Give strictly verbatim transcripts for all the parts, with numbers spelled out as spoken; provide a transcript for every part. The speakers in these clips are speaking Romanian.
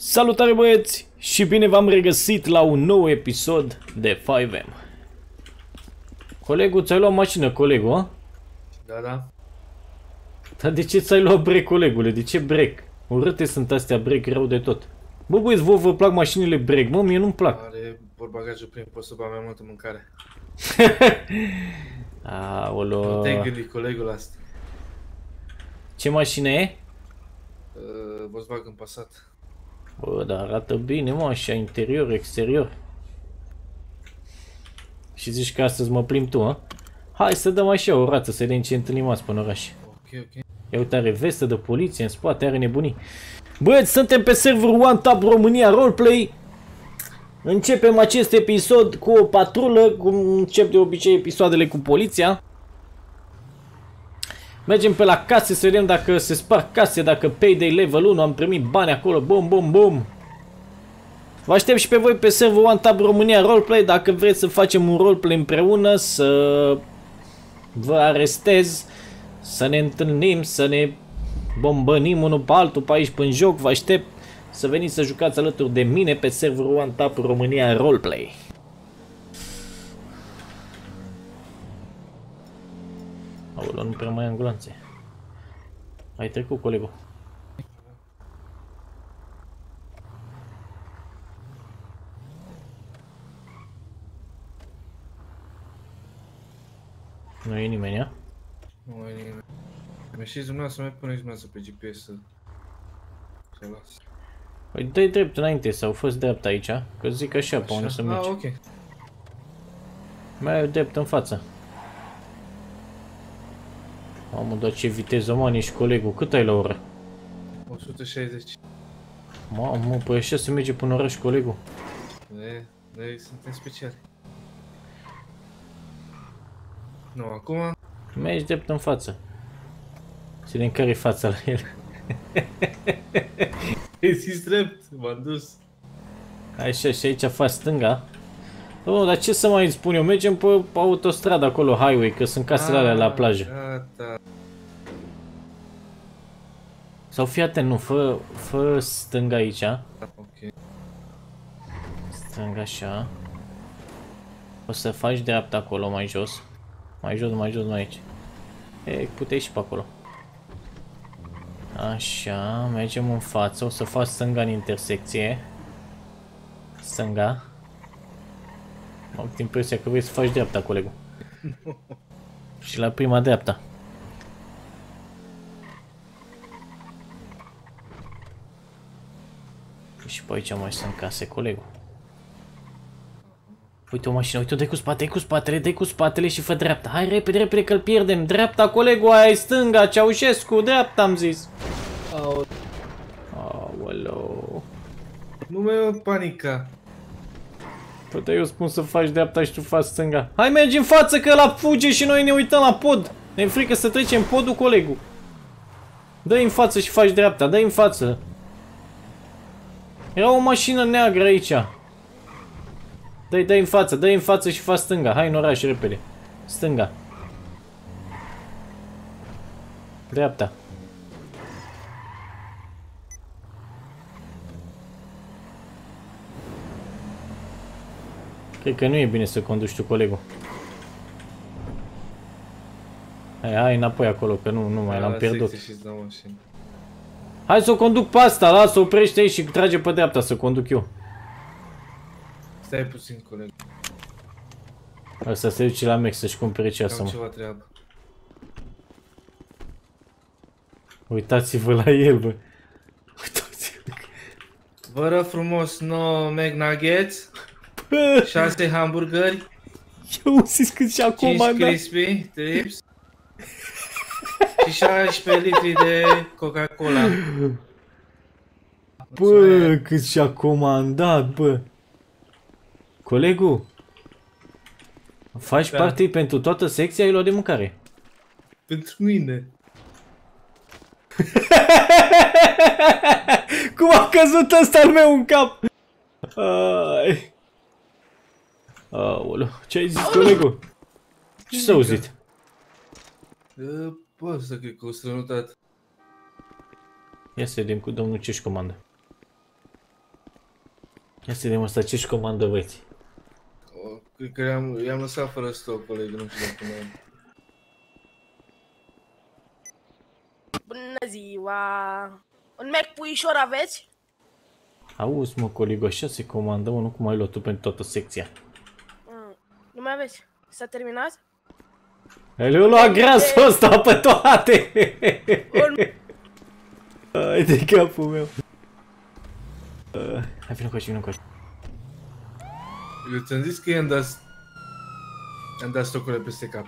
Salutare băieți și bine v-am regăsit la un nou episod de cinci M. Colegul, ți-ai luat mașină, colegul, a? Da, da. Dar de ce ți-ai luat break, colegule? De ce break? Urâte sunt astea break rău de tot. Bă, băieți, vă vă plac mașinile break? Mă, mie nu-mi plac. Are portbagajul plin, poți să bag mai multă mâncare. Aolo. Nu te-ai gândit, colegul asta. Ce mașină e? Uh, Volkswagen Passat. Bă, dar arată bine, mă, așa, interior, exterior. Și zici că astăzi mă plimb tu, a? Hai să dăm așa o rață, să vedem ce întâlnim azi până oraș. Ok, ok. Ia uite, are vestă de poliție în spate, are nebunii. Băieți, suntem pe serverul OneTap România Roleplay. Începem acest episod cu o patrulă, cum încep de obicei episoadele cu poliția. Mergem pe la case să vedem dacă se sparg case, dacă Payday Level unu, am primit bani acolo, bum, bum, bum. Vă aștept și pe voi pe serverul OneTap România Roleplay, dacă vreți să facem un roleplay împreună, să vă arestez, să ne întâlnim, să ne bombănim unul pe altul pe aici pe în joc. Vă aștept să veniți să jucați alături de mine pe serverul OneTap România Roleplay. Aoleu, nu prea mai am gloanțe. Ai trecut, colegul. Nu e nimeni, a? Nu mai e nimeni. Mi-a și dumneavoastră, mai puneți dumneavoastră pe G P S să... să las. Păi dă-i drept înainte sau fă-ți dreapta aici, că zic așa, pe unde să Ah, mergi. ok. Mai ai drept în față. Mamă, dar ce viteză, mă, ești colegul, cât ai la oră? o sută șaizeci. Mamă, păi așa se merge până oraș, colegul. Ne, noi suntem speciali. Nu, acum... Mergi drept în față. Să vedem care-i fața la el. Ai zis drept, m-am dus. Așa, și aici faci stânga. Oh, dar ce să mai spun eu? Mergem pe autostradă acolo, highway, că sunt casele alea la plajă. Gata. Sau fii atent, nu, fă, fă stânga aici. Ok. Stânga așa. O să faci dreapta acolo, mai jos. Mai jos, mai jos, mai aici. E, puteai și pe acolo. Așa, mergem în față, o să faci stânga în intersecție. Stânga. Am impresia că vrei să faci dreapta, colegul. Și la prima dreapta. Și pe aici mai sunt case, colegul. Uite o mașină, uite-o, dai cu spate, dai cu spatele, dai cu spatele și fă dreapta. Hai repede, repede că-l pierdem. Dreapta, colegul, aia e stânga, Ceaușescu, dreapta am zis. Au. Aoleu. Nu mai panica. Păi eu spun să faci dreapta și tu faci stânga. Hai, mergi în față că ăla fuge și noi ne uităm la pod. Ne-e frică să trecem podul, colegul. Dă-i în față și faci dreapta, dă-i în față. Era o mașină neagră aici. Dă-i, dă-i în față, dă-i în față și faci stânga. Hai în oraș, repede. Stânga. Dreapta. Cred că nu e bine să conduci tu, colegul. Hai, hai înapoi acolo, că nu, nu mai l-am pierdut. Hai să o conduc pe asta, lasă, oprește aici și trage pe dreapta să conduc eu. Stai puțin, coleg. Asta se duce la Mex să-și cumpere ceasă, mă. Ceva treabă. Uitați-vă la el, bă. Uitați-vă. Vă rog frumos, nouă McNuggets, Bă, șase hamburgeri, eu zis cât și-a cinci comandat. crispy strips și șaisprezece litri de Coca-Cola. Bă, cât și-a comandat, bă. Colegul, faci Da. parte pentru toată secția, ai luat de mâncare. Pentru mine. Cum a căzut ăsta al meu în cap? Ai. Aoleu, ce ai zis, colegul? Ce s-a auzit? Bă, să cred că o strănutat. Ia să vedem cu domnul ce-și comandă. Ia să vedem ăsta ce-și comandă, băieți. O, cred că i-am, i-am lăsat fără stoc, colegii, nu știu dacă mai... Bună ziua! Un Mac puișor aveți? Auzi, mă, coligo, așa se comandă, mă, nu cum ai luat tu pentru toată secția. Mm, nu mai aveți? S-a terminat? Le-au luat grasul ăsta pe toate! Hai de capul meu! Uh, hai, vină coace, vină coace. Eu ți-am zis că i-am dat... i-am dat stocurile peste cap.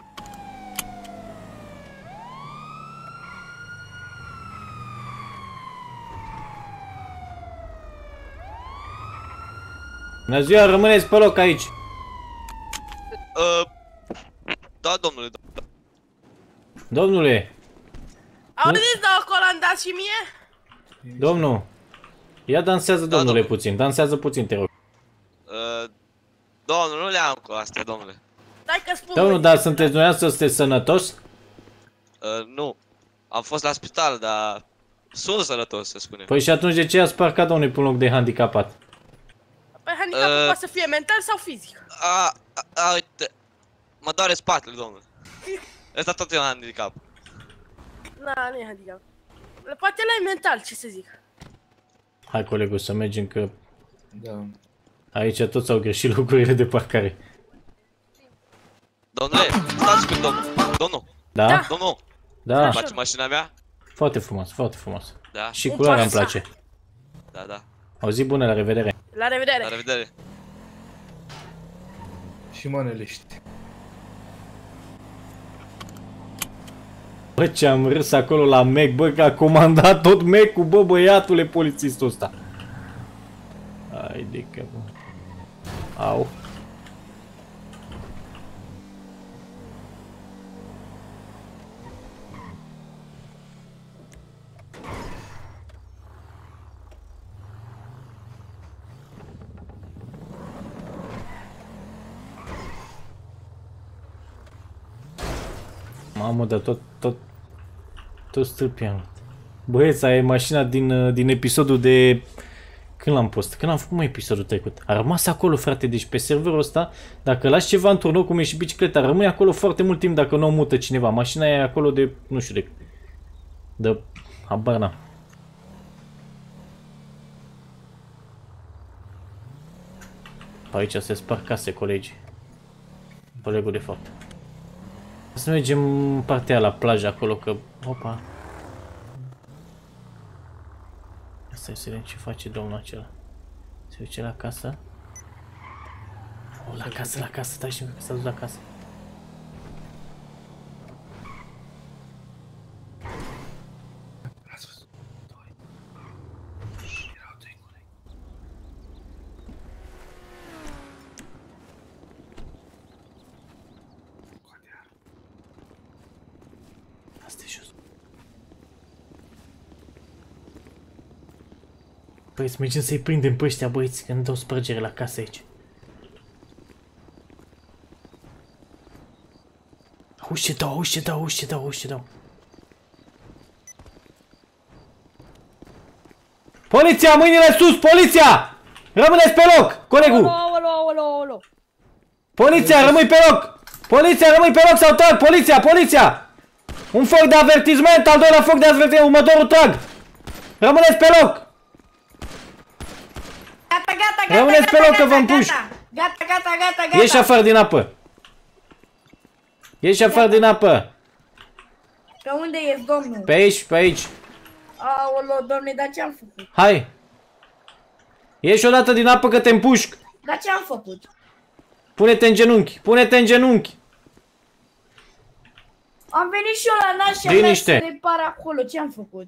Bună ziua, rămâneți pe loc aici! Uh, da, domnule, da. Domnule! Auziți, da, acolo am dat și mie? Domnul! Ia dansează, Da, domnule, domnule. puțin, dansează puțin, te rog. Uh, domnule, nu le am cu astea, domnule. Stai că spun. Domnul, dar sunteți dumneavoastră, sunteți sănătos? Uh, nu. Am fost la spital, dar sunt sănătos, se spune. Păi și atunci de ce ați parcat, domnule, pe un loc de handicapat? Păi handicapul Uh. poate să fie mental sau fizic. A, a, a, uite. Mă doare spatele, domnule. Ăsta tot e un handicap. Na, nu e handicap. Poate la e mental, ce să zic. Hai, colegul, să mergem, că Da. aici toți au greșit locurile de parcare. Domnule, stați cu domnul. Domnul, Da? Da. domnul. Da, Face mașina mea? foarte frumos, foarte frumos. Da, Și Un culoarea îmi Corsa. place. da, da. O zi bună, la revedere. La revedere. La revedere. Și manelești. Bă, ce am râs acolo la Mac, bă, că a comandat tot Mac-ul, bă, băiatule, polițistul ăsta. Hai de că, bă. Au. Mamă, dar tot, tot, tot stâlpii am luat. Băieți, aia e mașina din, uh, din episodul de... Când l-am postat? Când am făcut, mă, episodul trecut? A rămas acolo, frate, deci pe serverul ăsta, dacă lași ceva într-un loc, cum e și bicicleta, rămâne acolo foarte mult timp dacă nu o mută cineva. Mașina e acolo de, nu știu, de... de... habar n-am. Pe aici se spar case, colegi. Colegul de fapt. Să mergem în partea aia, la plajă acolo, că... Opa! Stai să vedem ce face domnul acela. Se duce la casă? O, la casă, la casă, stai și s-a dus la casă. Ați văzut? Doi. Erau doi colegi. Coadea. Asta e jos. Păi să mergem să-i prindem pe ăștia, băieți, când dau spărgere la casă aici. Auzi ce dau, auzi ce dau, auzi ce dau, auzi ce dau. Poliția, mâinile sus, poliția! Rămâneți pe loc, colegul! Olo, olo, olo. Poliția, rămâi pe loc! Poliția, rămâi pe loc sau trag! Poliția, poliția! Un foc de avertisment, al doilea foc de avertisment, următorul trag! Rămâneți pe loc! Gata, gata, gata, Rămâneți gata, pe loc că vă gata, împușc. Gata, gata, gata, gata, gata. Ieși afară din apă! Ieși afară din apă! Pe unde ești, domnul? Pe aici, pe aici! Aolo, domnule, dar ce-am făcut? Hai! Ieși odată din apă că te împușc! Dar ce-am făcut? Pune-te în genunchi! Pune-te în genunchi! Am venit și eu la nașa mea Liniște. să repar acolo, ce-am făcut?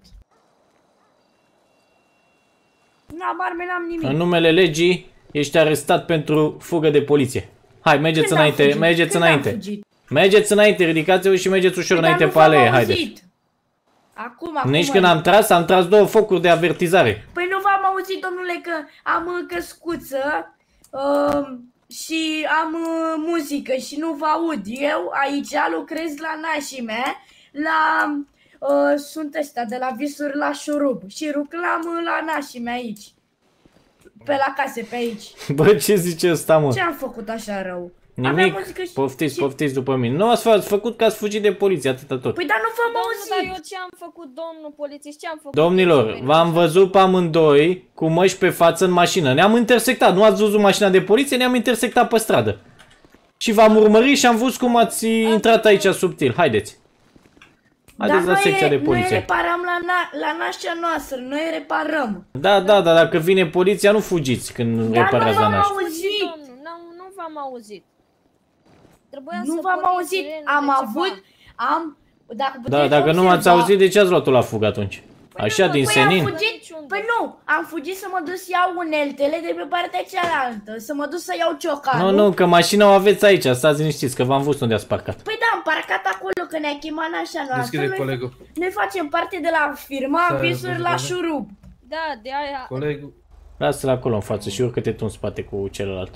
N-abar, n-am nimic. În numele legii, ești arestat pentru fugă de poliție. Hai, mergeți Când am înainte, fugit? mergeți Când am înainte! fugit? Mergeți înainte, ridicați-vă și mergeți ușor Dar înainte nu pe v-am alee, haideți! auzit. Acum, acum. Nici când am tras, am tras două focuri de avertizare. Păi nu v-am auzit, domnule, că am uh, căscuță uh, și am uh, muzică și nu vă aud. Eu aici lucrez la nașii mea, la... Uh, sunt ăsta de la Visuri la Șurub și lucram uh, la nașii mea aici. pe la case, pe aici. Bă, ce zice ăsta, mă? Ce am făcut așa rău? Aveam Nimic, muzică și- poftiți, și- poftiți după mine. Nu ați ați făcut că ați fugit de poliție, atâta tot. Păi dar nu v-am Domnul, dar eu auzit. ce am făcut, domnul polițist, ce am făcut? Domnilor, v-am văzut pe amândoi cu măști pe față în mașină. Ne-am intersectat, nu ați văzut mașina de poliție, ne-am intersectat pe stradă. Și v-am urmărit și am văzut cum ați intrat aici subtil. Haideți. Haideți Dar la secția noi, de noi poliție. reparăm la, na, la nașa noastră, noi reparăm. Da, da, da, dacă vine poliția, nu fugiți când Dar reparați nu la v-am naș. auzit. Domnul, nu, nu v-am auzit. Trebuia Nu să v-am porniți auzit. sirenele, Am ceva. avut, am, dacă Da, puteți dacă nu m-ați observa- auzit, de ce ați luat-o la fugă atunci? Așa, nu, din păi senin? Am fugit, păi nu, am fugit să mă duc să iau uneltele de pe partea cealaltă, să mă duc să iau ciocanul. Nu, nu, că mașina o aveți aici, stați liniștiți, că v-am văzut unde ați parcat. Păi da, am parcat acolo, că ne-a chemat nașa noastră. Deschide Noi, colegul. noi facem parte de la firma Stai, Visuri vezi, la vezi. șurub. Da, de aia... Colegul. Lasă-l acolo în față și urcă-te tu în spate cu celălalt.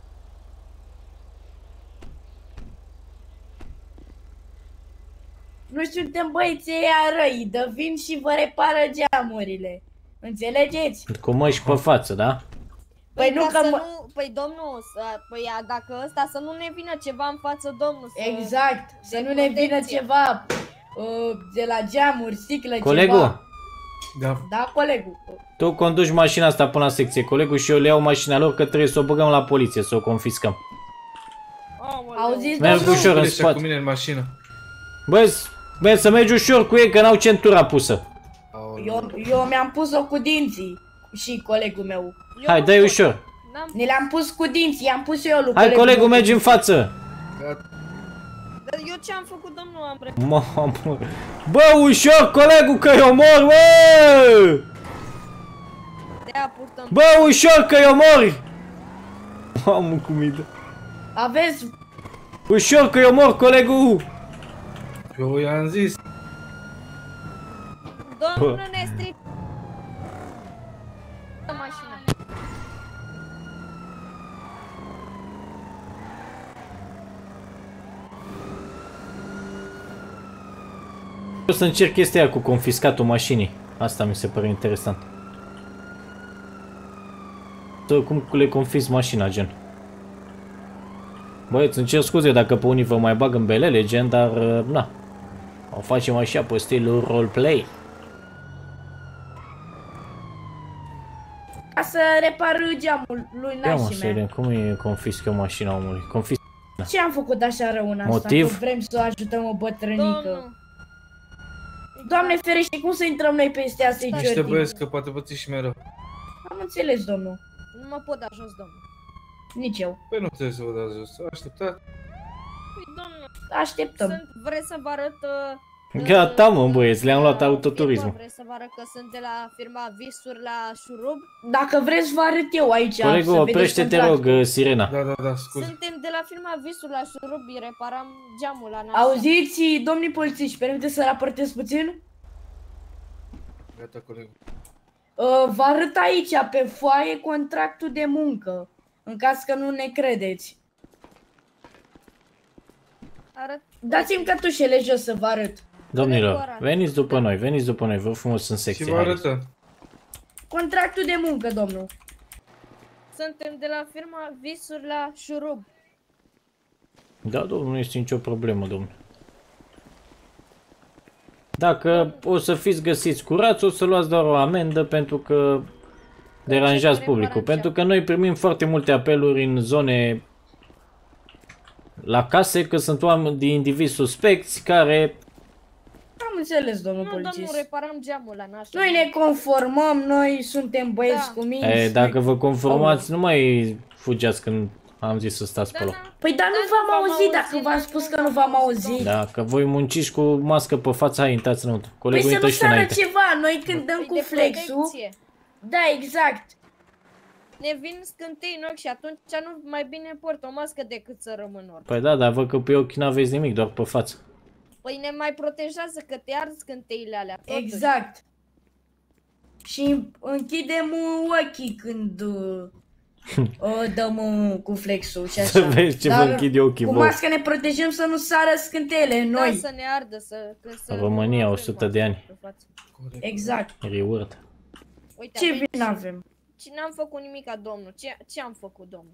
Noi suntem băieții aia răi, dă vin și vă repară geamurile. Înțelegeți? Cu măști pe față, da? Păi nu ca că să mă... nu, păi domnul, să, păi a, dacă ăsta să nu ne vină ceva în față, domnul, să... Exact, să de nu ne vină protecție. ceva uh, de la geamuri, sticlă, Colegul, ceva. Da. Da, colegul. tu conduci mașina asta până la secție, colegul, și eu le iau mașina lor că trebuie să o băgăm la poliție, să o confiscăm. Aoleu. Auziți, Merg domnul? ușor în Poliția cu spate. mine în mașină. Băi, băi, să mergi ușor cu ei, că n-au centura pusă. Aoleu. Eu, eu mi-am pus-o cu dinții și colegul meu. Eu Hai, nu dai pot. ușor. N-am... Ne le-am pus cu dinții, i-am pus eu lui Hai, colegul, meu. mergi în față. Gata. Dar eu ce am făcut, domnul, am pre... Mamă. Bă, ușor, colegul, că eu mor, bă! De-aia purtăm... Bă, ușor, că eu mor! Mamă, cum e de... Aveți... Ușor, că eu mor, colegul! Eu i-am zis. Domnul, ne stric... mașina. O să încerc chestia aia cu confiscatul mașinii. Asta mi se pare interesant. Să cum le confisc mașina, gen. Băieți, îmi cer scuze dacă pe unii vă mai bag în belele, gen, dar, uh, na. O facem așa, pe stilul roleplay. Ca să repar geamul lui Ia mă, nașii să mea. vedem, cum e confisc eu mașina omului? Confisc... Ce am făcut așa rău în asta? Motiv? Că vrem să o ajutăm o bătrânică. Domnul, Doamne ferește, cum să intrăm noi peste asta-i Niște Jordi? băieți că poate păți și mereu. Am înțeles, domnul. nu mă pot da jos, domnul. Nici eu. Păi nu trebuie să vă dați jos. Așteptați. Păi, domnul, Așteptăm. sunt, vreți să vă arăt... Uh, Gata, mă, băieți, le-am luat uh, autoturismul. firma, Vreți să vă arăt că sunt de la firma Visuri la șurub? Dacă vreți, vă arăt eu aici. Colegul, să vedeți oprește-te, contractul. rog, uh, sirena. Da, da, da, scuze. Suntem de la firma Visuri la șurub, îi reparam geamul la nașa. Auziți, domnii polițiști, permite să raportez puțin? Gata, colegul. Uh, vă arăt aici, pe foaie, contractul de muncă. În caz că nu ne credeți. Arăt. Dați-mi cătușele jos să vă arăt. Domnilor, veniți după noi, veniți după noi, vă rog frumos în Și secție. vă haideți. arătă. Contractul de muncă, domnul. Suntem de la firma Visuri la șurub. Da, domnul, nu este nicio problemă, domnule. Dacă o să fiți găsiți curați, o să luați doar o amendă pentru că deranjați publicul. Pentru că noi primim foarte multe apeluri în zone la case, că sunt oameni de indivizi suspecți care... Am înțeles, domnul Nu, domnul, polițist. reparam geamul la nașa. Noi ne conformăm, noi suntem băieți Da. cu minți. E, dacă noi- vă conformați, nu mai fugeați când am zis să stați pe Da, loc. da. Păi dar nu Dar v-am nu v-am auzit, auzit, dacă v-am dar spus nu că nu v-am v-am auzit, auzit. Dacă voi munciți cu mască pe față, hai, intrați înăuntru. Păi Colegul, să intră nu și tu sară înainte. ceva, noi când dăm Păi cu de flexul. protecție. Da, exact. Ne vin scântei în ochi și atunci nu mai bine port o mască decât să rămân orb. Păi da, dar văd că pe ochi n-aveți nimic, doar pe față. Păi ne mai protejează că te ard scânteile alea. totuși. Exact. Și închidem uh, ochii când uh, uh, dăm uh, cu flexul și așa. Să vezi ce vă închid eu ochii, cu bă. mască ne protejăm să nu sară scântele în Da, noi. să ne ardă, să... Că să România, nu o sută avem de mască ani. pe față. Corect. Exact. Reward. Uite, Ce avem bine și- avem? Ce n-am făcut nimica, domnul. Ce, ce am făcut, domnul?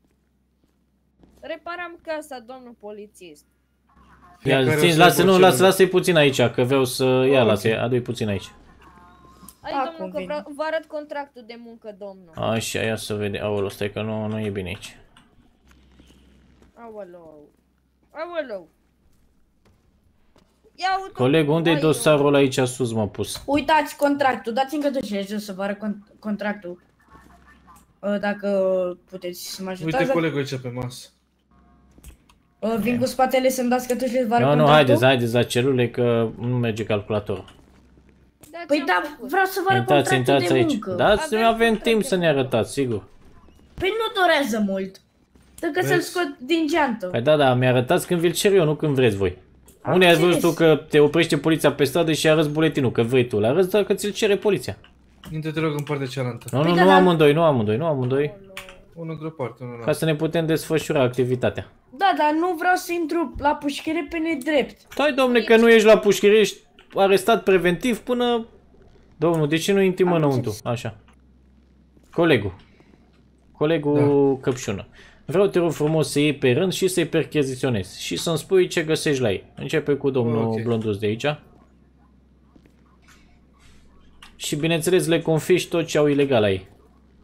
Reparam casa, domnul polițist. Ia, țin, lasă, nu, lasă, lasă-i puțin aici, că vreau să... Ia, lasă-i, adu-i puțin aici. Hai, Acum domnul, că vine. vreau, vă arăt contractul de muncă, domnul. Așa, ia să vede. Aoleu, stai că nu, nu e bine aici. Aoleu. Aoleu. Ia uite. Coleg, unde e Ai, dosarul aici sus, m-a pus? Uitați contractul, dați-mi cătușele jos să vă arăt con- contractul. Uh, Dacă puteți să mă ajutați. Uite dacă- colegul aici pe masă. Uh, Vin cu spatele să-mi dați cătușele să vă arăt Nu, nu, contractul. haideți, haideți la celule că nu merge calculatorul. Da, Păi ce-am da, făcut? vreau să vă arăt Intrați, contractul intrați de aici. muncă. Dați-mi, Avem avem contract timp de să ne muncă. arătați, sigur. Păi nu durează mult. Dacă să-l Vezi? scot din geantă. Păi da, da, mi-arătați când vi-l cer eu, nu când vreți voi. Am Unde ați văzut înțeles. tu că te oprește poliția pe stradă și arăți buletinul, că vrei tu? Le-arăți dacă ți-l cere poliția. Intră te rog în partea cealaltă. Nu, Păi nu, da, nu dar- amândoi, nu amândoi, nu amândoi. Unul într-o parte, unul la Ca să ne putem desfășura activitatea. Da, dar nu vreau să intru la pușchere pe nedrept. Stai, domne, că nu ești la pușcărie, ești arestat preventiv până... Domnul, de ce nu intri Am înăuntru? înțeles. Așa. Colegul. Colegul Căpșună. Vreau, te rog frumos, să iei pe rând și să-i percheziționezi. Și să-mi spui ce găsești la ei. Începe cu domnul Ok. Blondus de aici. Și bineînțeles le confiști tot ce au ilegal la ei.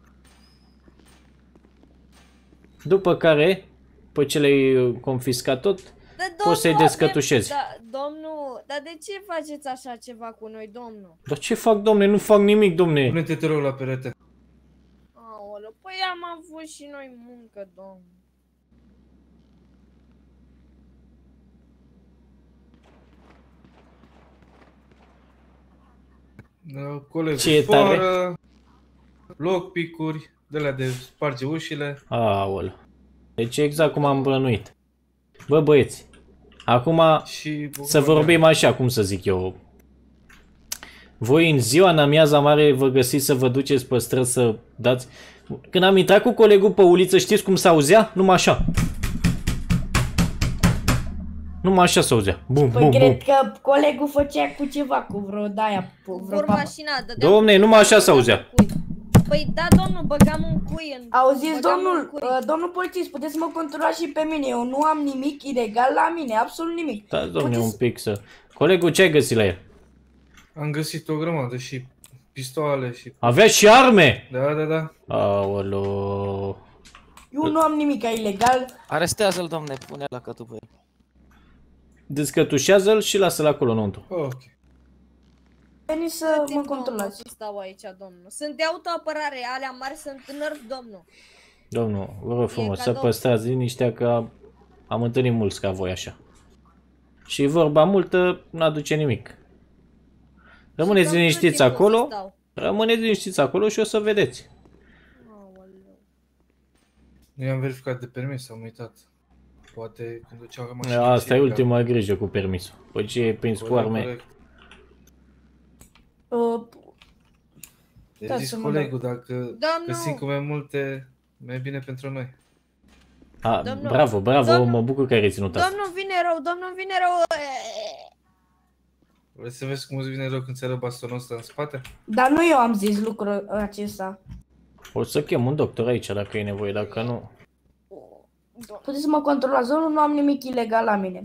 După care, după ce le-ai confiscat tot, Da, poți să-i domnul, descătușezi. avem- Da, domnul, dar de ce faceți așa ceva cu noi, domnul? Dar ce fac, domne? Nu fac nimic, domne. Pune-te te rog la perete. Aoleu, păi am avut și noi muncă, domnul. Da, colegul, Ce e tare? fără lockpick-uri, de la de sparge ușile. Aoleu. Deci exact cum am plănuit. Bă, băieți, acum Și să vorbim așa, cum să zic eu. Voi în ziua, în amiaza mare, vă găsiți să vă duceți pe străzi să dați... Când am intrat cu colegul pe uliță, știți cum s-auzea? Numai așa. Numai așa s-auzea. Bum, Păi bum, bum. cred că colegul făcea cu ceva, cu vreo daia, cu vreo Vor papă. mașina, dădeam Domne, cu- numai așa băgam s-auzea. în cui. Păi da, domnul, băgam un cui în... Auziți, băgam domnul, în cui. uh, domnul polițist, puteți să mă controlați și pe mine, eu nu am nimic ilegal la mine, absolut nimic. Da, domne, Puteți- un pic să... Colegul, ce ai găsit la el? am găsit o grămadă și pistoale și... Avea și arme! Da, da, da. Aoleu. Eu nu am nimic ilegal. Arestează-l, domne, pune la cătul pe el. Descătușează-l și lasă-l acolo înăuntru. Ok. Veniți să Dați-mi, mă domnul, controlați. să stau aici, domnul. Sunt de autoapărare, alea mari sunt nerf, domnul. Domnul, vă rog frumos, să cadou. păstrați liniștea că am întâlnit mulți ca voi așa. Și vorba multă nu aduce nimic. Rămâneți Și cam cât liniștiți timp o să acolo, stau? rămâneți liniștiți acolo și o să vedeți. Aoleu. Nu i-am verificat de permis, am uitat. Poate când duceau la mașină. Asta e și- ultima grijă cu permisul. Păi ce e prins cu Corect, arme? corect. Uh, Deci Da, zis să mă colegul, dacă Domnul! găsim cu mai multe, mai bine pentru noi. A, Domnul- bravo, bravo, domnul- mă bucur că ai reținut asta. Domnul vine rău, domnul vine rău. Vrei să vezi cum îți vine rău când ți-ară bastonul ăsta în spate? dar nu eu am zis lucrul acesta. O să chem un doctor aici dacă e nevoie, dacă nu... Puteți să mă controlați, domnul, nu am nimic ilegal la mine.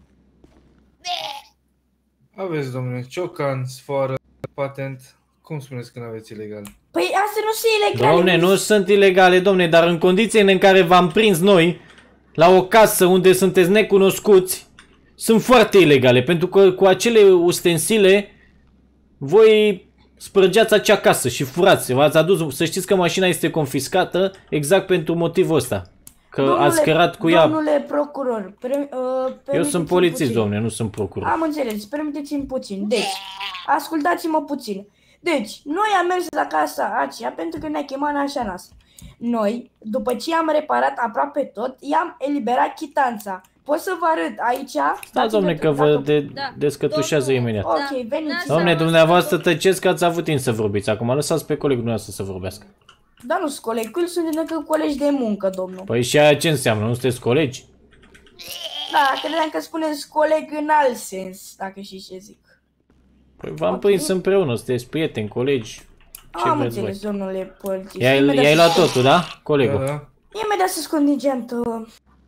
Aveți, domnule, ciocan, sfoară, patent. Cum spuneți că nu aveți ilegal? Păi astea nu sunt ilegale. Domne, nu sunt ilegale, domne, dar în condițiile în care v-am prins noi, la o casă unde sunteți necunoscuți, sunt foarte ilegale, pentru că cu acele ustensile voi spărgeați acea casă și furați. V-ați adus, să știți că mașina este confiscată exact pentru motivul ăsta. Că Domnule- ați cărat cu ea. Domnule procuror, pre, uh, Eu permiteți-mi sunt polițist, puțin. domne, nu sunt procuror. Am înțeles, permiteți-mi puțin. Deci, ascultați-mă puțin. Deci, noi am mers la casa aceea pentru că ne-a chemat Nașanas. Noi, după ce am reparat aproape tot, i-am eliberat chitanța. Pot să vă arăt aici? Da, domne, că vă de Da. descătușează Domnul- imediat. Ok, Da. veniți. Da. Domne, Seama, dumneavoastră domnul- tăceți că ați avut timp să vorbiți. Acum lăsați pe colegul dumneavoastră să vorbească. Dar nu sunt colegi, că sunt decât colegi de muncă, domnul. Păi și aia ce înseamnă? Nu sunteți colegi? Da, credeam că spuneți coleg în alt sens, dacă știți ce zic. Păi v-am Ok. prins împreună, sunteți prieteni, colegi. Ce Am vreți înțeles, voi? domnule polițist. I-ai Imediat i-ai să- luat totul, da? Colegul. Da, da. Imediat să-ți contingent. uh.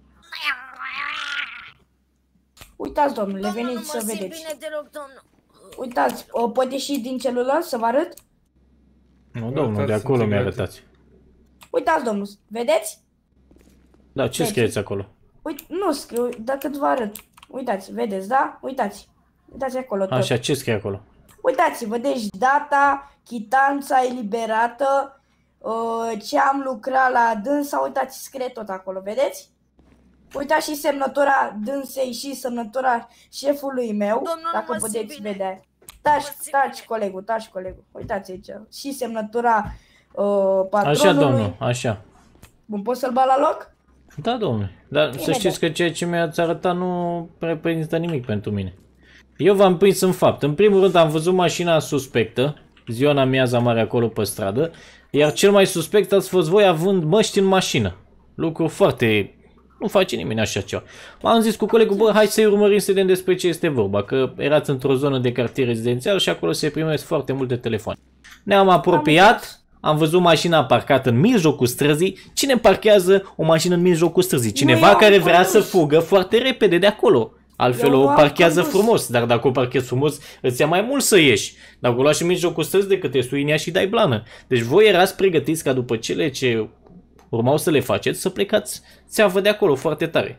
Uitați, domnule, Domnul, nu veniți mă să simt vedeți. bine deloc, domnul. Uitați, uh, pot ieși din celular să vă arăt? Nu, domnul, de Arătați, acolo sunt mi-a sigur. arătați. Uitați, domnul, vedeți? Da, ce Deci- scrieți acolo? Uite, nu scriu, dacă vă arăt. Uitați, vedeți, da? Uitați. Uitați acolo tot. Așa, ce scrie acolo? Uitați-vă, deci data, chitanța eliberată, uh, ce am lucrat la dânsa, uitați, scrie tot acolo, vedeți? Uitați și semnătura dânsei și semnătura șefului meu, Domnul, dacă nu mă simt puteți bine. vedea. Taci, mă simt taci, bine. colegul, taci, colegul. Uitați aici. Și semnătura uh, patronului. Așa, domnul, așa. Bun, pot să-l bat la loc? Da, domnule. Dar să Imediat. știți că ceea ce mi-ați arătat nu reprezintă nimic pentru mine. Eu v-am prins în fapt. În primul rând am văzut mașina suspectă, ziua în amiaza mare acolo pe stradă, iar cel mai suspect ați fost voi având măști în mașină. Lucru foarte... Nu face nimeni așa ceva. Am zis cu colegul, bă, hai să-i urmărim să vedem despre ce este vorba, că erați într-o zonă de cartier rezidențial și acolo se primesc foarte multe telefoane. Ne-am apropiat, am văzut mașina parcată în mijlocul străzii. Cine parchează o mașină în mijlocul străzii? Cineva eu care am vrea să condus. fugă foarte repede de acolo. Altfel Eu o am parchează condus. frumos, dar dacă o parchezi frumos, îți ia mai mult să ieși. Dacă o lași în mijlocul străzii, decât te sui în ea și dai blană. Deci voi erați pregătiți ca după cele ce urmau să le faceți, să plecați țeavă de acolo foarte tare.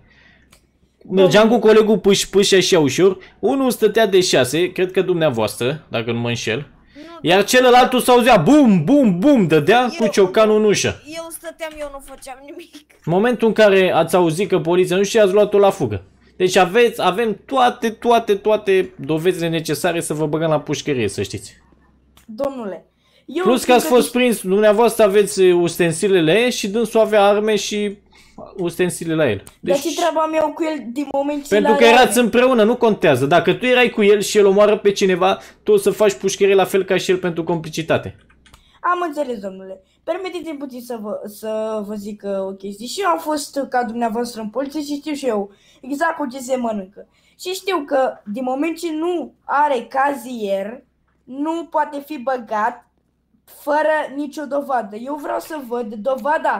Mergeam cu colegul pâș-pâș așa ușor, unul stătea de șase, cred că dumneavoastră, dacă nu mă înșel, iar celălalt s-auzea bum, bum, bum, dădea cu Eu- ciocanul în ușă. Eu stăteam, eu nu făceam nimic. În momentul în care ați auzit că poliția nu știe, ați luat-o la fugă. Deci aveți, avem toate, toate, toate dovezile necesare să vă băgăm la pușcărie, să știți. Domnule. Eu Plus că ați fiindcă fost prins, dumneavoastră aveți ustensilele și dânsul avea arme și ustensile la el. Deci Deci, ce treaba mea cu el din moment ce pentru l-a că luat? erați împreună, nu contează. Dacă tu erai cu el și el omoară pe cineva, tu o să faci pușcărie la fel ca și el pentru complicitate. Am înțeles, domnule. Permiteți-mi puțin să vă, să vă zic uh, o chestie. Și eu am fost ca dumneavoastră în poliție și știu și eu exact cu ce se mănâncă. Și știu că din moment ce nu are cazier, nu poate fi băgat fără nicio dovadă. Eu vreau să văd dovada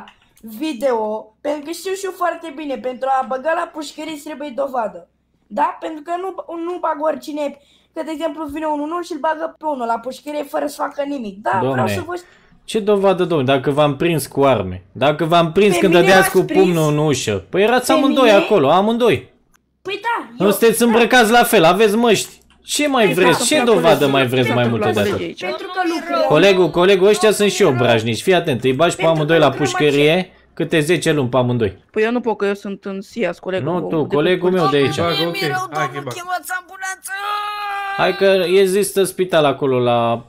video, pentru că știu și eu foarte bine, pentru a băga la pușcărie îți trebuie dovadă. Da? Pentru că nu, nu bag oricine, că de exemplu vine unul nou și îl bagă pe unul la pușcărie fără să facă nimic. Da, Domne, vreau să vă... Ce dovadă, domnule, dacă v-am prins cu arme? Dacă v-am prins Pe când mine dădeați m-ați cu prins? pumnul în ușă? Păi erați Pe amândoi mine? acolo, amândoi. Păi da, Nu eu... sunteți îmbrăcați la fel, aveți măști. Ce mai Păi vreți? da, Ce pentru dovadă că- mai vreți mai pentru mult că- odată? Pentru că lucrăm... Colegul, colegul, ăștia sunt și eu brajnici. Fii atent, îi bagi pe Pentru amândoi că la lucrăm pușcărie câte zece luni pe amândoi. Păi eu nu pot, că eu sunt în S I A S, colegul. Nu meu, tu, de colegul pe meu de aici. Bag, Mie ok. mi-e rău, Hai, domnul, bag. chemați ambulanță! Hai că există spital acolo la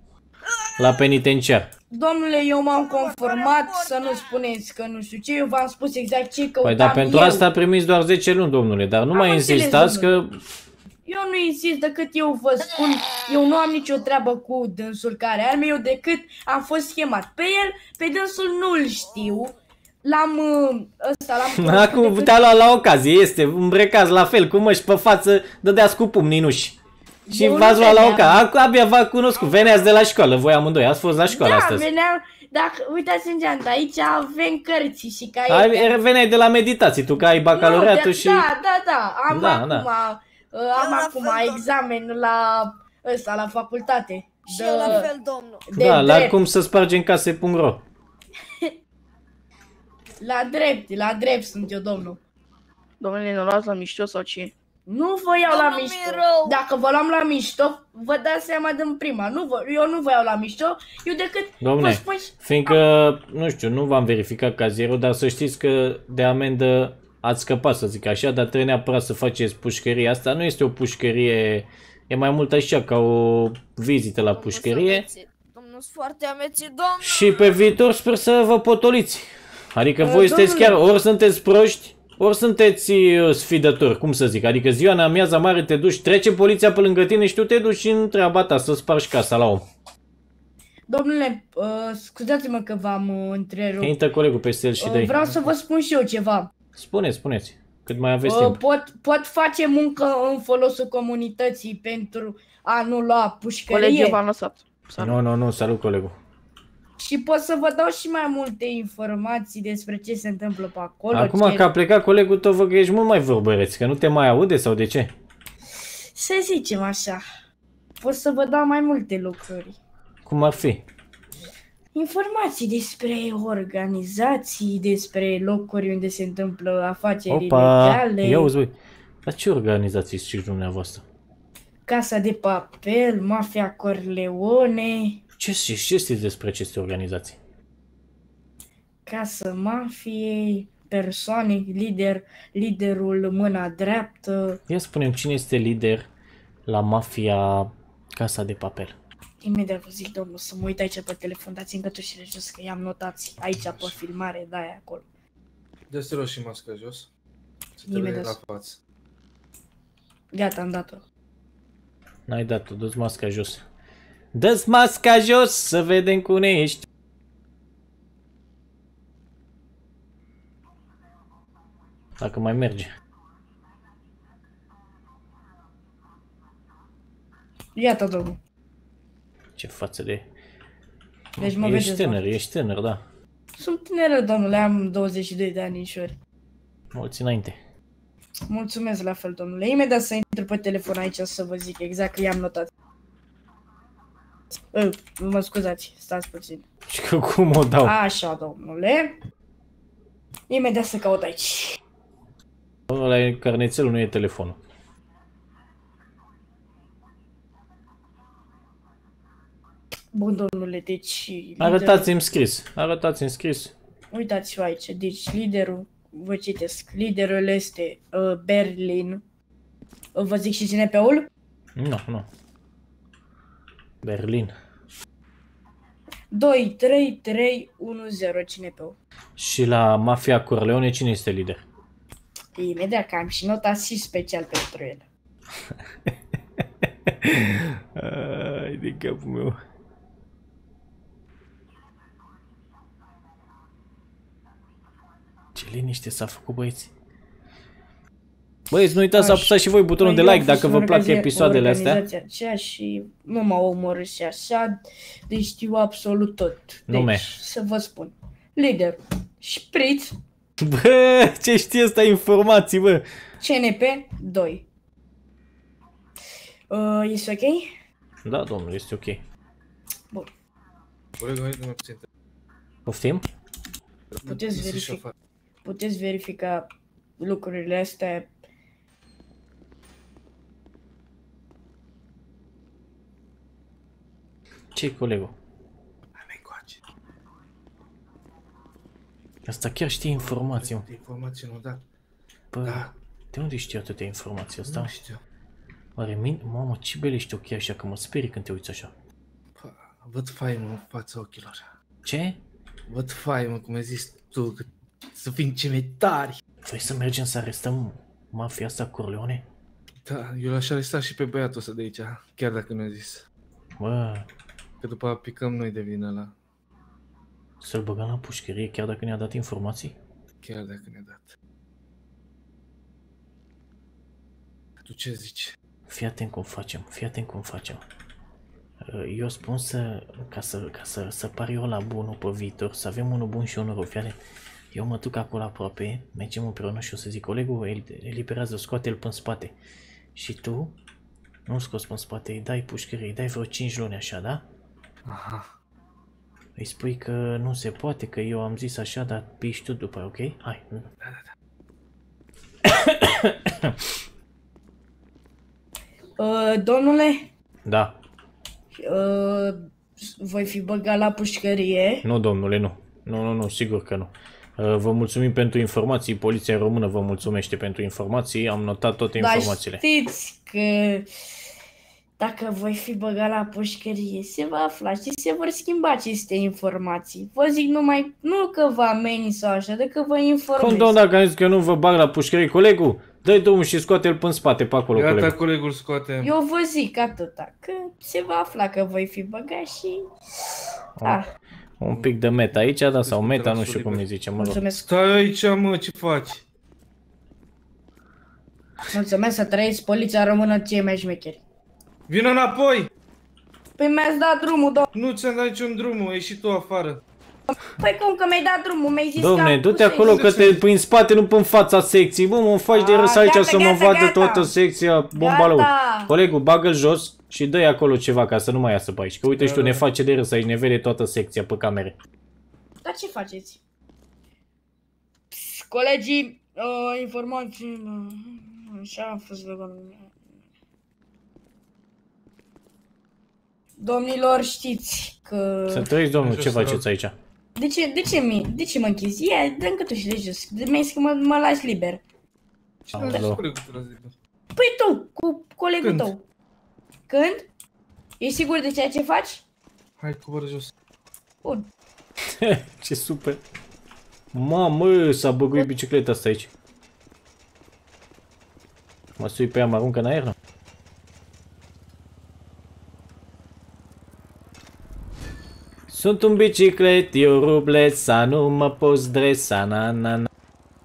la penitenciar. Domnule, eu m-am conformat să nu spuneți că nu știu ce, eu v-am spus exact ce căutam Păi da, pentru eu. asta primiți doar zece luni, domnule, dar nu Am mai înțeles, insistați că Eu nu insist decât eu vă spun, eu nu am nicio treabă cu dânsul care arme, eu decât am fost chemat pe el, pe dânsul nu-l știu. L-am, uh, ăsta, l-am... acum te-a luat la ocazie, este îmbrăcați la fel, cu măști pe față, dădeați cu pumnii în uși. Și Eu nu v-ați luat la veneam. ocazie, acum abia v-a cunoscut, veneați de la școală, voi amândoi, ați fost la școală Da, astăzi. veneam, dacă, uitați în geantă, aici avem cărți și caiete. Ai, veneai de la meditații, tu că ai bacalaureatul Nu, de- și... Da, da, da, am Da, acum, da. uh, am la acum fel, examen la ăsta, la facultate. Și eu la fel, domnul. de Da, la drept, cum să spargem case punct ro. la drept, la drept sunt eu, domnul. Domnule, ne luați la mișto sau ce? Nu vă iau la Domnul mișto. Mirou. Dacă vă luam la mișto, vă dați seama din prima. Nu vă, eu nu vă iau la mișto, eu decât vă Domne, spun... fiindcă, nu știu, nu v-am verificat cazierul, dar să știți că de amendă ați scăpat, să zic așa, dar trebuie neapărat să faceți pușcărie. Asta nu este o pușcărie, e mai mult așa ca o vizită la pușcărie. Domnul, sunt foarte amețit, domnul. Și pe viitor sper să vă potoliți. Adică Uh, voi sunteți domnule. chiar, ori sunteți proști, ori sunteți uh, sfidători, cum să zic. Adică ziua în amiaza mare te duci, trece poliția pe lângă tine și tu te duci în treaba ta să spargi casa la om. Domnule, uh, scuzați-mă că v-am uh, întrerupt. Intră colegul peste el și Uh, dă vreau să vă spun și eu ceva. Spuneți, spuneți, cât mai aveți Uh, timp. pot, pot face muncă în folosul comunității pentru a nu lua pușcărie? Colegii v-am lăsat. Salut. Nu, nu, nu, salut colegul. Și pot să vă dau și mai multe informații despre ce se întâmplă pe acolo. Acum ce... că a plecat colegul tău, văd că ești mult mai vorbăreț, că nu te mai aude sau de ce? Să zicem așa. Pot să vă dau mai multe lucruri. Cum ar fi? Informații despre organizații, despre locuri unde se întâmplă afaceri Opa, ilegale. ia uzi, băi. Dar ce organizații știți dumneavoastră? Casa de Papel, Mafia Corleone. Ce știți, ce știți despre aceste organizații? Casa Mafiei, persoane, lider, liderul Mâna Dreaptă. Ia spune-mi cine este lider la mafia Casa de Papel. Imediat vă zic, domnul, să mă uit aici pe telefon, dați-mi gătușile jos, că i-am notați aici pe filmare, da, acolo. Dă-ți rost și masca jos. Să te Imediat. vedem la față. Gata, am dat-o. N-ai dat-o, dă-ți masca jos. Dă-ți masca jos să vedem cum ești. Dacă mai merge. Iată, domnul. Ce față de... Deci mă ești vedeți, tânăr, doamne. ești tânăr, da. Sunt tânără, domnule, am douăzeci și doi de anișori. Mulți înainte. Mulțumesc la fel, domnule. Imediat să intru pe telefon aici să vă zic exact că i-am notat. Uh, mă scuzați, stați puțin. Și că cum o dau? Așa, domnule. Imediat să caut aici. Ăla e carnețelul, nu e telefonul. Bun, domnule, deci... Arătați-mi scris, arătați-mi scris. Uitați-vă aici, deci liderul, vă citesc, liderul este uh, Berlin. Uh, vă zic și C N P-ul? Nu, nu. Berlin. doi trei trei unu zero C N P-ul. Și la mafia Corleone cine este lider? Imediat că am și notat și special pentru el. Ai de capul meu. Ce liniște s-a făcut, băieți. Băieți, nu uitați să apăsați și voi butonul de Păi, like dacă vă plac episoadele astea. Aceea și nu m-au omorât și așa, deci știu absolut tot. Deci, Nume. să vă spun. Lider, Spritz, Bă, ce știe ăsta informații, bă. C N P doi. Uh, este ok? Da, domnule, este ok. Bun. Colegul, hai dă-mi puțin. Poftim? Puteți verifica, puteți verifica lucrurile astea. Ce-i colegul? Hai încoace. Asta chiar știe informații, mă. De informații nu dat. Bă, Da. de unde știi atâtea informații asta? Nu știu. Oare min... Mamă, ce belești ochii așa, că mă sperii când te uiți așa. Pă, văd faimă în fața ochilor. Ce? Văd faimă, cum ai zis tu, că să fim cemetari. Vrei să mergem să arestăm mafia asta Corleone? Da, eu l-aș aresta și pe băiatul ăsta de aici, chiar dacă nu a zis. Bă, Că după aia picăm noi de vină la... să-l băgăm la pușcărie chiar dacă ne-a dat informații? Chiar dacă ne-a dat. Tu ce zici? Fii atent cum facem, fii atent cum facem. Eu spun să, ca să, ca să, să par eu la bunul pe viitor, să avem unul bun și unul rău. Fii atent. Eu mă duc acolo aproape, mergem împreună și o să zic, colegul, el eliberează, scoate-l până în spate. Și tu, nu-l scoți până în spate, îi dai pușcărie, îi dai vreo cinci luni așa, da? Aha. Îi spui că nu se poate, că eu am zis așa, dar piși tu după, ok? Hai. Da, da, da. Uh, domnule, Da. uh, voi fi băgat la pușcărie. Nu, domnule, nu. Nu, nu, nu, sigur că nu. Vă mulțumim pentru informații, Poliția Română vă mulțumește pentru informații, am notat toate informațiile. Dar știți că dacă voi fi băgat la pușcărie, se va afla și se vor schimba aceste informații. Vă zic numai, nu că vă ameninț sau așa, de că vă informez. Cum, domn, dacă am zis că nu vă bag la pușcărie, colegul? Dă-i drumul și scoate-l până în spate, pe acolo, Gata, colegul. colegul, scoate. Eu vă zic atâta, că se va afla că voi fi băgat și... Ah, Un pic de meta aici, da, sau meta, nu știu cum îi zice, mă rog. mulțumesc. Stai aici, mă, ce faci? Mulțumesc, să trăiți, Poliția Română, cei mai șmecheri. Vină înapoi! Păi mi-ați dat drumul, domn. Nu ți-am dat niciun drum, ai ieșit tu afară. Păi cum că mi-ai dat drumul, mi-ai zis Domne, că... du-te acolo că te pui în spate, nu pe în fața secției. Bă, mă faci de A, râs aici gata, să mă gata, vadă gata. toată secția bombalău. Gata. Colegul, bagă-l jos și dă-i acolo ceva ca să nu mai iasă pe aici. Că uite și tu, Da, ne da. face de râs aici, ne vede toată secția pe camere. Dar ce faceți? Psst, colegii, uh, informații... Uh, așa a fost de... Domnilor, știți că... Să trăiți, domnul, Așa ce să faceți aici? De ce, de ce, mi, de ce mă închizi? Ia, dă-mi că tu și de jos. Mi-ai zis că mă, mă lași liber. Ce Alo. l-ai colegul tău la zi? Păi tu, cu colegul Când? tău. Când? Ești sigur de ceea ce faci? Hai, coboară jos. Bun. Ce super. Mamă, s-a băguit bicicleta asta aici. Mă sui pe ea, mă aruncă în aer, nu? Sunt un biciclet, eu rublet, să nu mă poți dresa, na na na.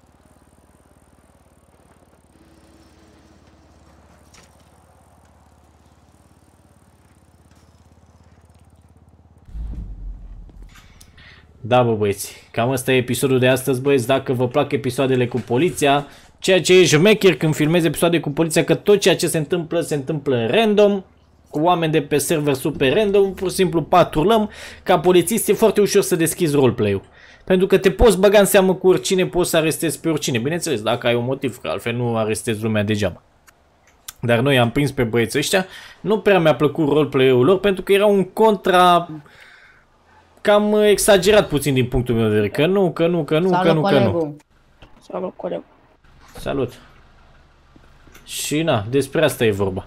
Da, bă, băieți, cam asta e episodul de astăzi, băieți. Dacă vă plac episoadele cu poliția, ceea ce e șmecher când filmezi episoade cu poliția, că tot ceea ce se întâmplă, se întâmplă random, cu oameni de pe server super random, pur și simplu patrulăm. Ca polițist e foarte ușor să deschizi roleplay-ul, pentru că te poți băga în seamă cu oricine, poți să arestezi pe oricine, bineînțeles, dacă ai un motiv, că altfel nu arestezi lumea degeaba. Dar noi am prins pe băieții ăștia, nu prea mi-a plăcut roleplay-ul lor, pentru că era un contra... cam exagerat puțin din punctul meu de vedere, că nu, că nu, că nu, Salut, că nu, că nu. colegul. Salut, colegul. Salut. Și na, despre asta e vorba.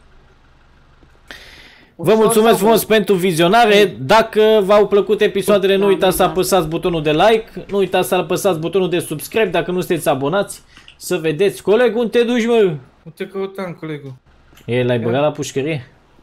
Vă mulțumesc frumos pentru vizionare. Dacă v-au plăcut episoadele, nu uitați să apăsați butonul de like, nu uitați să apăsați butonul de subscribe dacă nu sunteți abonați. Să vedeți. Coleg, unde te duci, mă? Nu te căutam, colegul. E, l-ai băgat la pușcărie?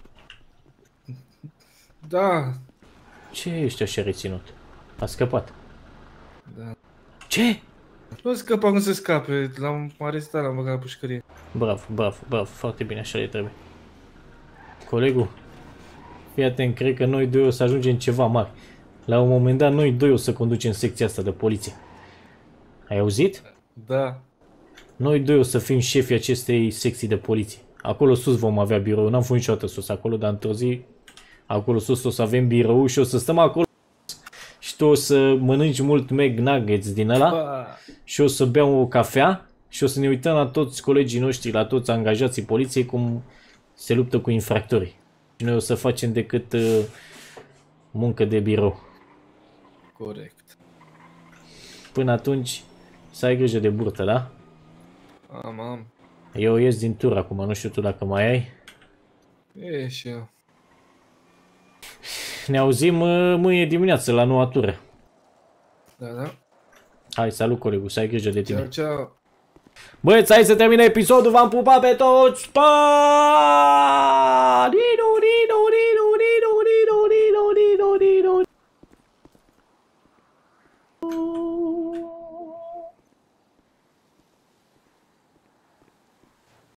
Da. Ce ești așa reținut? A scăpat. Da. Ce? Nu scăpa cum să scape, l-am arestat, l-am băgat la pușcărie. Bravo, bravo, bravo, foarte bine, așa le trebuie. Colegul, fii atent, cred că noi doi o să ajungem ceva mare. La un moment dat, noi doi o să conducem secția asta de poliție. Ai auzit? Da. Noi doi o să fim șefii acestei secții de poliție. Acolo sus vom avea birou, n-am fost niciodată sus acolo, dar într-o zi, acolo sus o să avem birou și o să stăm acolo și tu o să mănânci mult McNuggets din ăla Ba. și o să beau o cafea și o să ne uităm la toți colegii noștri, la toți angajații poliției cum se luptă cu infractorii. Și noi o să facem decât uh, muncă de birou. Corect. Până atunci, să ai grijă de burtă, da? Am, am. Eu ies din tur acum, nu știu tu dacă mai ai. E și eu. Ne auzim uh, mâine dimineață la noua tură. Da, da. Hai, salut colegul, să ai grijă de tine. Ciao, ciao. Băieți, hai să termine episodul, v-am pupat pe toți! Pa! Dinu, dinu, dinu,